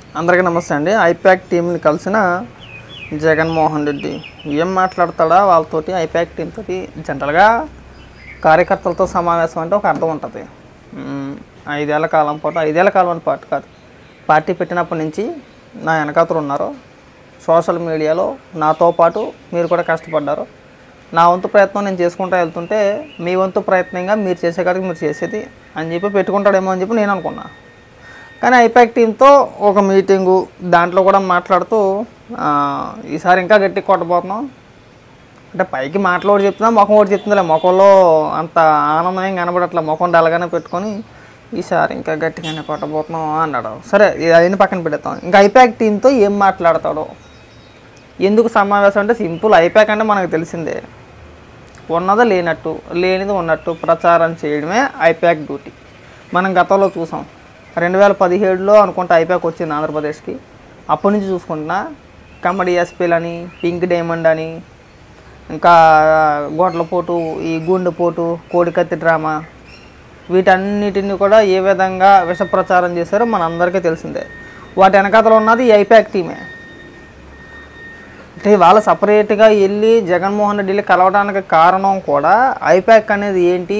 అందరికీ నమస్తే అండి. ఐపాక్ టీంని కలిసిన జగన్మోహన్ రెడ్డి ఏం మాట్లాడతాడా వాళ్ళతోటి, ఐపాక్ టీం తోటి. జనరల్గా కార్యకర్తలతో సమావేశం అంటే ఒక అర్థం ఉంటుంది. 5 ఏళ్ల కాలం పాటు కాదు, పార్టీ పెట్టినప్పటి నుంచి నా వెనకాతలు ఉన్నారు. సోషల్ మీడియాలో నాతో పాటు మీరు కూడా కష్టపడ్డారు. నా వంతు ప్రయత్నం నేను చేసుకుంటూ వెళ్తుంటే మీ వంతు ప్రయత్నంగా మీరు చేసే కాడికి మీరు చేసేది అని చెప్పి పెట్టుకుంటాడేమో అని చెప్పి నేను అనుకున్నా. కానీ ఐపాక్ టీంతో ఒక మీటింగు, దాంట్లో కూడా మాట్లాడుతూ ఈసారి ఇంకా గట్టి కొట్టబోతున్నాం అంటే పైకి మాటలు ఒకటి చెప్తున్నా, ముఖం ఒకటి చెప్తుందిలే. ముఖంలో అంత ఆనందం కనబడట్లా, ముఖం డల్గానే పెట్టుకొని ఈసారి ఇంకా గట్టిగానే కొట్టబోతున్నాం అన్నాడు. సరే, అవన్నీ పక్కన పెడతాం. ఇంకా ఐపాక్ టీంతో ఏం మాట్లాడతాడో, ఎందుకు సమావేశం అంటే సింపుల్. ఐపాక్ అంటే మనకు తెలిసిందే, ఉన్నది లేనట్టు, లేనిది ఉన్నట్టు ప్రచారం చేయడమే ఐపాక్ డ్యూటీ. మనం గతంలో చూసాం. 2017లో అనుకుంటా ఐపాక్ వచ్చింది ఆంధ్రప్రదేశ్కి. అప్పటి నుంచి చూసుకుంటున్నా కమెడీ ఎస్పీలని, పింక్ డైమండ్ అని, ఇంకా గోట్లపోటు, ఈ గుండెపోటు, కోడికత్తి డ్రామా, వీటన్నిటిని కూడా ఏ విధంగా విష ప్రచారం చేశారో మన అందరికీ తెలిసిందే. వాటి వెనకాతలో ఉన్నది ఈ ఐపాక్ టీమే. అంటే వాళ్ళు సపరేట్గా వెళ్ళి జగన్మోహన్ రెడ్డి వెళ్ళి కలవడానికి కారణం కూడా ఐపాక్ అనేది ఏంటి,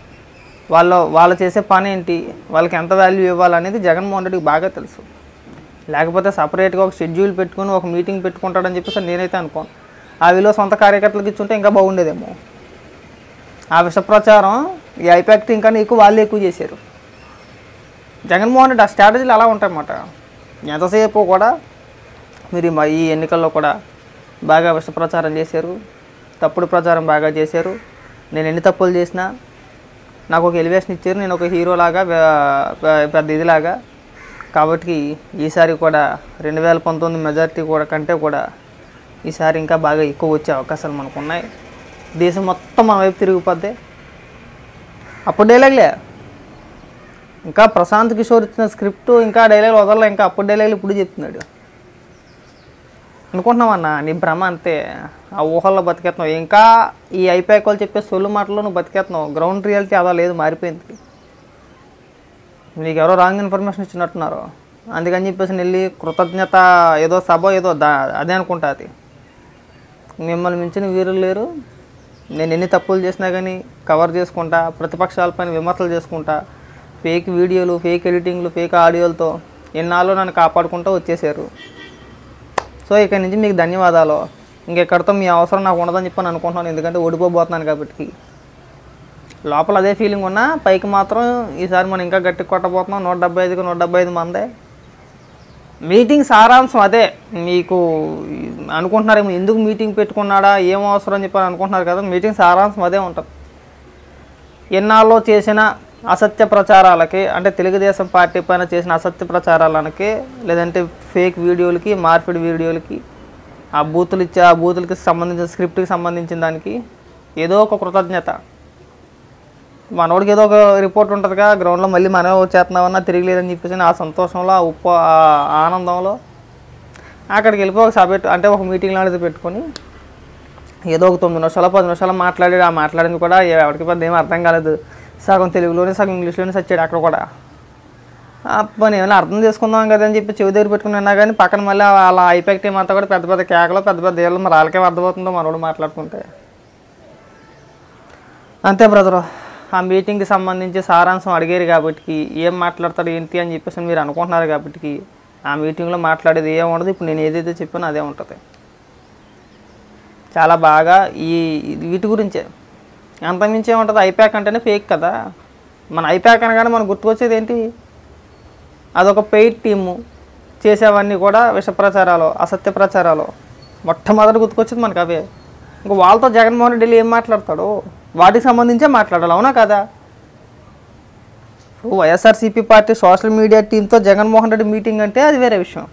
వాళ్ళు చేసే పని ఏంటి, వాళ్ళకి ఎంత వాల్యూ ఇవ్వాలనేది జగన్మోహన్ రెడ్డికి బాగా తెలుసు. లేకపోతే సపరేట్గా ఒక షెడ్యూల్ పెట్టుకుని ఒక మీటింగ్ పెట్టుకుంటాడని చెప్పేసి నేనైతే అనుకోను. ఆ విలువ సొంత కార్యకర్తలకు ఇచ్చుంటే ఇంకా బాగుండేదేమో. ఆ విష ప్రచారం ఈ ఐపాక్ టీం కన్నా వాళ్ళు ఎక్కువ చేశారు. జగన్మోహన్ రెడ్డి ఆ స్ట్రాటజీలు అలా ఉంటాయన్నమాట. ఎంతసేపు కూడా మీరు ఈ ఎన్నికల్లో కూడా బాగా విష ప్రచారం చేశారు, తప్పుడు ప్రచారం బాగా చేశారు. నేను ఎన్ని తప్పులు చేసినా నాకు ఒక ఎలివేషన్ ఇచ్చారు, నేను ఒక హీరోలాగా పెద్ద ఇదిలాగా. కాబట్టి ఈసారి కూడా 2019 మెజారిటీ కూడా కంటే కూడా ఈసారి ఇంకా బాగా ఎక్కువ వచ్చే అవకాశాలు మనకు ఉన్నాయి. దేశం మొత్తం మన వైపు తిరిగిపోద్ది. అప్పుడు డైలాగ్లే, ఇంకా ప్రశాంత్ కిషోర్ ఇచ్చిన స్క్రిప్ట్ ఇంకా డైలాగ్ వదలలే, ఇంకా అప్పుడు డైలాగ్లు ఇప్పుడు చెప్తున్నాడు. అనుకుంటున్నావన్నా, నీ భ్రమ అంతే. ఆ ఊహల్లో బతికేస్తున్నావు. ఇంకా ఈ ఐపాక్ వాళ్ళు చెప్పే సొల్లు మాటల్లో నువ్వు బతికేస్తున్నావు. గ్రౌండ్ రియాలిటీ అలా లేదు, మారిపోయింది. నీకు ఎవరో రాంగ్ ఇన్ఫర్మేషన్ ఇచ్చినట్టున్నారు. అందుకని చెప్పేసి వెళ్ళి కృతజ్ఞత ఏదో సభ ఏదో అదే అనుకుంటా. అది మిమ్మల్ని మించిన వీరులు లేరు. నేను ఎన్ని తప్పులు చేసినా కానీ కవర్ చేసుకుంటా, ప్రతిపక్షాలపైన విమర్శలు చేసుకుంటా, ఫేక్ వీడియోలు, ఫేక్ ఎడిటింగ్లు, ఫేక్ ఆడియోలతో ఎన్నాళ్ళు నన్ను కాపాడుకుంటూ వచ్చేసారు. సో ఇక్కడి నుంచి మీకు ధన్యవాదాలు. ఇంకెక్కడితో మీ అవసరం నాకు ఉండదని చెప్పని అనుకుంటున్నాను. ఎందుకంటే ఓడిపోబోతున్నాను కాబట్టి. లోపల అదే ఫీలింగ్ ఉన్నా పైకి మాత్రం ఈసారి మనం ఇంకా గట్టి కొట్టబోతున్నాం. 175కి 175 మందే. మీటింగ్ సారాంశం అదే. మీకు అనుకుంటున్నారేమో ఎందుకు మీటింగ్ పెట్టుకున్నాడా, ఏం అవసరం అని చెప్పని అనుకుంటున్నారు కదా. మీటింగ్ సారాంశం అదే ఉంటుంది. ఎన్నాళ్ళలో చేసిన అసత్య ప్రచారాలకి, అంటే తెలుగుదేశం పార్టీ పైన చేసిన అసత్య ప్రచారాలకి, లేదంటే ఫేక్ వీడియోలకి, మార్పిడి వీడియోలకి, ఆ బూతులకి సంబంధించిన స్క్రిప్ట్కి సంబంధించిన దానికి ఏదో ఒక కృతజ్ఞత. మనోడికి ఏదో ఒక రిపోర్ట్ ఉంటుందిగా, గ్రౌండ్లో మళ్ళీ మనమే వచ్చేస్తున్నామన్నా తిరిగిలేదని చెప్పేసి ఆ సంతోషంలో, ఆ ఆనందంలో అక్కడికి వెళ్ళిపో ఒక సభ అంటే ఒక మీటింగ్ లాంటిది పెట్టుకొని ఏదో ఒక 9 నిమిషాలు 10 నిమిషాలు మాట్లాడాడు. ఆ మాట్లాడింది కూడా ఎవరికి పెద్ద ఏమీ అర్థం కాలేదు. సగం తెలుగులోనే సగం ఇంగ్లీష్లోనే సచ్చాడు అక్కడ కూడా. పని ఏమైనా అర్థం చేసుకుందాం కదా అని చెప్పి చెవి దగ్గర పెట్టుకుని ఉన్నా కానీ పక్కన మళ్ళీ అలా ఐపాక్ టీం అంతా కూడా పెద్ద పెద్ద కేకలు, పెద్ద పెద్ద ఏళ్ళు. మరి వాళ్ళకేం అర్థమవుతుందో మనోడు మాట్లాడుకుంటే. అంతే బ్రదరు. ఆ మీటింగ్కి సంబంధించి సారాంశం అడిగారు కాబట్టి ఏం మాట్లాడతాడు ఏంటి అని చెప్పేసి మీరు అనుకుంటున్నారు కాబట్టి ఆ మీటింగ్లో మాట్లాడేది ఏం ఉండదు. ఇప్పుడు నేను ఏదైతే చెప్పానో అదే ఉంటుంది. చాలా బాగా వీటి గురించే. అంతమించి ఏముంటుంది, ఐపాక్ అంటేనే ఫేక్ కదా. మన ఐపాక్ అనగానే మనకు గుర్తుకొచ్చేది ఏంటి, అదొక పెయిడ్ టీము. చేసేవన్నీ కూడా విష ప్రచారాలు, అసత్య ప్రచారాలు. మొట్టమొదటి గుర్తుకొచ్చేది మనకు అవే. ఇంకా వాళ్ళతో జగన్మోహన్ రెడ్డి ఏం మాట్లాడతాడు, వాటికి సంబంధించే మాట్లాడాలి. అవునా కదా. వైఎస్ఆర్సీపీ పార్టీ సోషల్ మీడియా టీంతో జగన్మోహన్ రెడ్డి మీటింగ్ అంటే అది వేరే విషయం.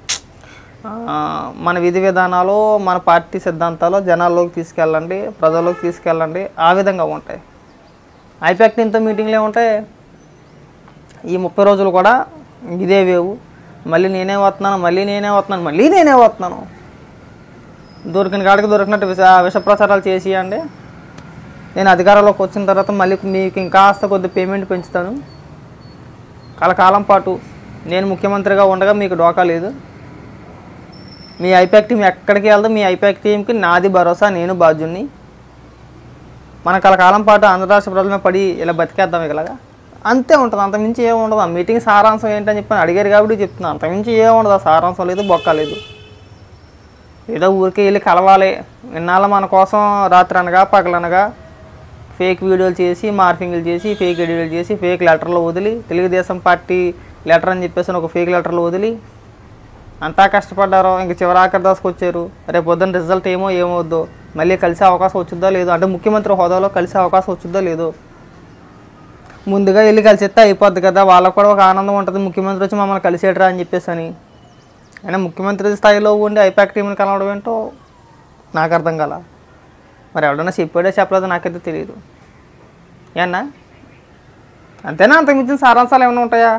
మన విధి విధానాలు, మన పార్టీ సిద్ధాంతాలు జనాల్లోకి తీసుకెళ్ళండి, ప్రజల్లోకి తీసుకెళ్ళండి, ఆ విధంగా ఉంటాయి. ఐపాక్ టీంతో మీటింగ్లు ఏముంటాయి, ఈ 30 రోజులు కూడా ఇదే వేవు. మళ్ళీ నేనే వస్తున్నాను, దొరికిన కాడికి దొరికినట్టు విష ప్రచారాలు చేసి అండి. నేను అధికారంలోకి వచ్చిన తర్వాత మళ్ళీ మీకు ఇంకాస్త కొద్ది పేమెంట్ పెంచుతాను, కలకాలం పాటు నేను ముఖ్యమంత్రిగా ఉండగా మీకు డోకా లేదు. మీ ఐపాక్ టీం ఎక్కడికి వెళ్దో మీ ఐపాక్ టీంకి నాది భరోసా, నేను బాధ్యుణ్ణి. మన కలకాలం పాటు ఆంధ్ర రాష్ట్ర ప్రజల మీద పడి ఇలా బతికేద్దాం ఇలాగా అంతే ఉంటుంది. అంతమించి ఏముండదు. ఆ మీటింగ్ సారాంశం ఏంటని చెప్పని అడిగారు కాబట్టి చెప్తున్నాను. అంతమించి ఏముండదు. ఆ సారాంశం లేదు, బొక్క లేదు. ఏదో ఊరికే వెళ్ళి కలవాలి. ఇన్నాళ్ళు మన కోసం రాత్రి అనగా పగలనగా ఫేక్ వీడియోలు చేసి, మార్ఫింగ్లు చేసి, ఫేక్ ఎడిట్లు చేసి, ఫేక్ లెటర్లు వదిలి, తెలుగుదేశం పార్టీ లెటర్ అని చెప్పేసి ఒక ఫేక్ లెటర్లు వదిలి అంతా కష్టపడ్డారో ఇంక చివరాఖరి దశకు వచ్చారు. రేపు పొద్దున్న రిజల్ట్ ఏమవుద్దో, మళ్ళీ కలిసే అవకాశం వచ్చిద్దో లేదో, అంటే ముఖ్యమంత్రి హోదాలో కలిసే అవకాశం వచ్చిద్దో లేదో. ముందుగా వెళ్ళి కలిసిస్తే అయిపోద్ది కదా, వాళ్ళకు కూడా ఒక ఆనందం ఉంటుంది. ముఖ్యమంత్రి వచ్చి మమ్మల్ని కలిసేటరా అని చెప్పేసి అని. అయినా ముఖ్యమంత్రి స్థాయిలో ఉండి ఐపాక్ టీంని కలవడం ఏంటో నాకు అర్థం కాల. మరి ఎవడన్నా చెప్పాడో చెప్పలేదో నాకైతే తెలియదు. ఏమన్నా అంతేనా? అంతకుమించిన సారాంశాలు ఏమైనా ఉంటాయా?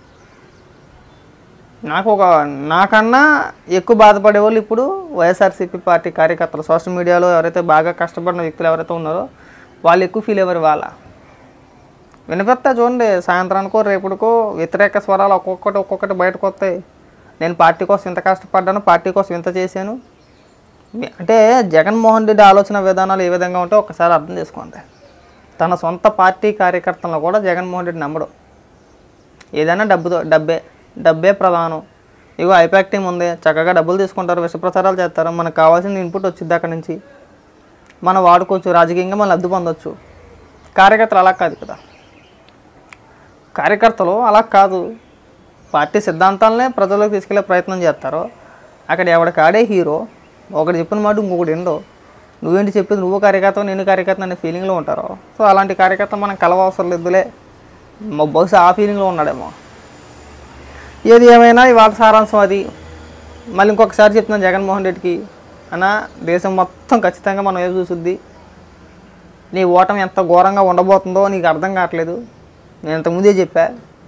నాకన్నా ఎక్కువ బాధపడే వాళ్ళు ఇప్పుడు వైఎస్ఆర్సీపీ పార్టీ కార్యకర్తలు. సోషల్ మీడియాలో ఎవరైతే బాగా కష్టపడిన వ్యక్తులు ఎవరైతే ఉన్నారో వాళ్ళు ఎక్కువ ఫీల్ అయ్యారు. వాళ్ళ వినిపిస్తా చూడండి, సాయంత్రానికో రేపుడికో వ్యతిరేక స్వరాలు ఒక్కొక్కటి బయటకు వస్తాయి. నేను పార్టీ కోసం ఇంత కష్టపడ్డాను, పార్టీ కోసం ఇంత చేశాను. అంటే జగన్మోహన్ రెడ్డి ఆలోచన విధానాలు ఏ విధంగా ఉంటే ఒకసారి అర్థం చేసుకోండి. తన సొంత పార్టీ కార్యకర్తలను కూడా జగన్మోహన్ రెడ్డి నమ్మడు. ఏదైనా డబ్బే ప్రధానం. ఇగో ఐపాక్ టీం ఉంది, చక్కగా డబ్బులు తీసుకుంటారు, విషప్రచారాలు చేస్తారు. మనకు కావాల్సిన ఇన్పుట్ వచ్చింది అక్కడి నుంచి మనం వాడుకోవచ్చు, రాజకీయంగా మనం లబ్ధి పొందొచ్చు. కార్యకర్తలు అలా కాదు కదా. కార్యకర్తలు అలా కాదు. పార్టీ సిద్ధాంతాలనే ప్రజల్లోకి తీసుకెళ్లే ప్రయత్నం చేస్తారు. అక్కడ ఎవడికాడే హీరో. ఒకటి చెప్పిన మాట ఇంకొకటి ఏంటో, నువ్వేంటి చెప్పేది, నువ్వు కార్యకర్త నేను కార్యకర్త అనే ఫీలింగ్లో ఉంటారు. సో అలాంటి కార్యకర్త మనం కలవవసరం లేదులే, బహుశా ఆ ఫీలింగ్లో ఉన్నాడేమో. ఏది ఏమైనా ఇవాళ సారాంశం అది. మళ్ళీ ఇంకొకసారి చెప్తున్నాను జగన్మోహన్ రెడ్డికి, అన్న దేశం మొత్తం ఖచ్చితంగా మనం ఏదో చూసుద్ది. నీ ఓటమి ఎంత ఘోరంగా ఉండబోతుందో నీకు అర్థం కావట్లేదు. నేను ఇంతకుముందే చెప్పా,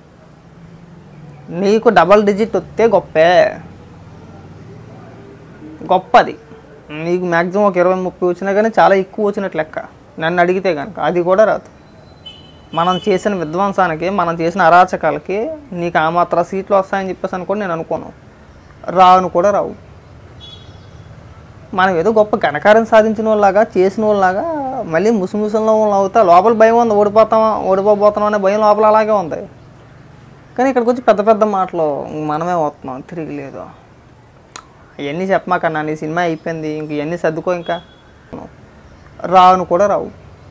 నీకు డబల్ డిజిట్ వస్తే గొప్పది. నీకు మ్యాక్సిమం ఒక 20-30 వచ్చినా కానీ చాలా ఎక్కువ వచ్చినట్టు లెక్క. నన్ను అడిగితే కనుక అది కూడా రాదు. మనం చేసిన విధ్వంసానికి, మనం చేసిన అరాచకాలకి నీకు ఆ మాత్రం సీట్లు వస్తాయని చెప్పేసి అనుకోని నేను అనుకోను. రాను కూడా రావు. మనం ఏదో గొప్ప ఘనకార్యం సాధించిన వాళ్ళలాగా, చేసిన వాళ్ళలాగా మళ్ళీ ముసుముసంలో అవుతా. లోపల భయం ఉంది, ఓడిపోబోతున్నాం అనే భయం లోపల అలాగే ఉంది. కానీ ఇక్కడికి వచ్చి పెద్ద మాటలు మనమే వస్తున్నాం, తిరిగి లేదు. ఇవన్నీ చెప్పమాకన్నా, నీ సినిమా అయిపోయింది, ఇంక ఇవన్నీ సర్దుకో. ఇంకా రాను కూడా రావు.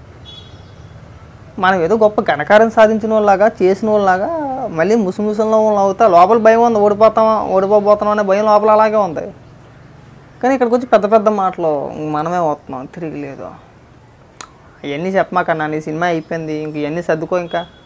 మనం ఏదో గొప్ప ఘనకార్యం సాధించిన వాళ్ళలాగా, చేసిన వాళ్ళలాగా మళ్ళీ ముసుముసంలో అవుతా. లోపల భయం ఉంది, ఓడిపోబోతున్నాం అనే భయం లోపల అలాగే ఉంది. కానీ ఇక్కడికి వచ్చి పెద్ద మాటలు మనమే వస్తున్నాం, తిరిగి లేదు. ఇవన్నీ చెప్పమాకన్నా, నీ సినిమా అయిపోయింది, ఇంక ఇవన్నీ సర్దుకో. ఇంకా